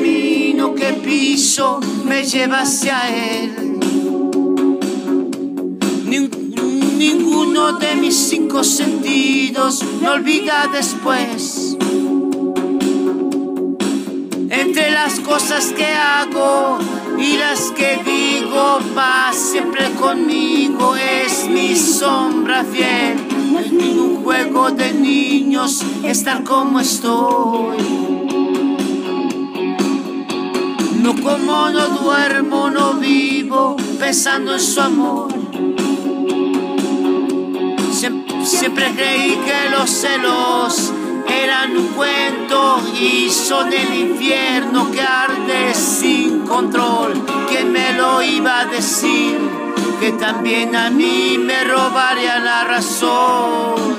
camino que piso me lleva hacia él. Ninguno de mis 5 sentidos me olvida después. Entre las cosas que hago y las que digo, va siempre conmigo, es mi sombra fiel. No es ningún juego de niños estar como estoy. No como, no duermo, no vivo pensando en su amor. Siempre creí que los celos eran un cuento y son el infierno que arde sin control. ¿Quién me lo iba a decir? Que también a mí me robaría la razón.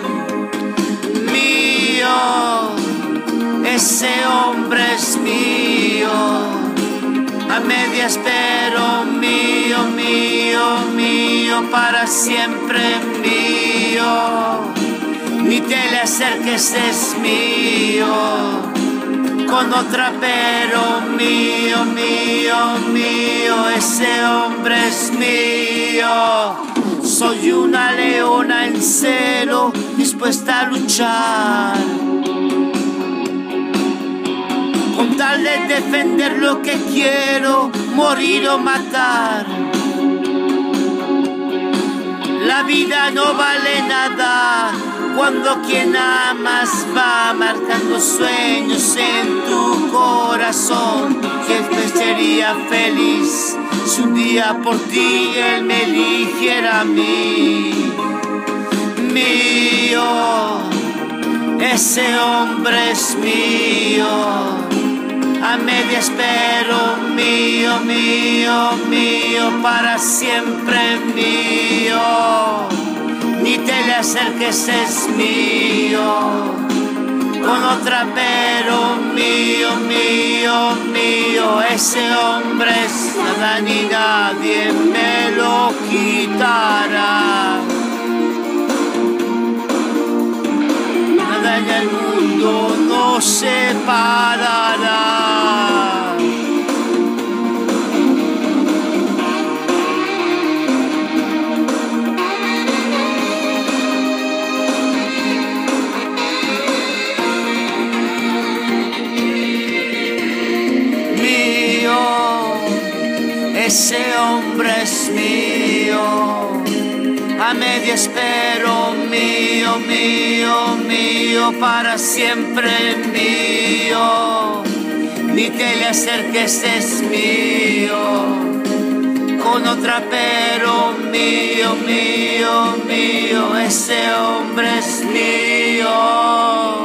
Mío, ese hombre es mío, a medias pero mío, mío, mío, para siempre mío. Ni te le acerques, es mío, con otra pero mío, mío, mío, ese hombre es mío. Soy una leona en celo, dispuesta a luchar, con tal de defender lo que quiero, morir o matar. La vida no vale nada cuando quien amas va marcando sueños en tu corazón. ¿Quién sería feliz si un día por ti él me eligiera a mí? Mío, ese hombre es mío, a medias pero mío, mío, mío, para siempre mío. Ni te le acerques, es mío, con otra pero mío, mío, mío. Ese hombre es nada ni nadie me lo quitará. Nada en el mundo nos separará. Ese hombre es mío, a medias pero mío, mío, mío, para siempre mío. Ni te le acerques, es mío, con otra pero mío, mío, mío, ese hombre es mío.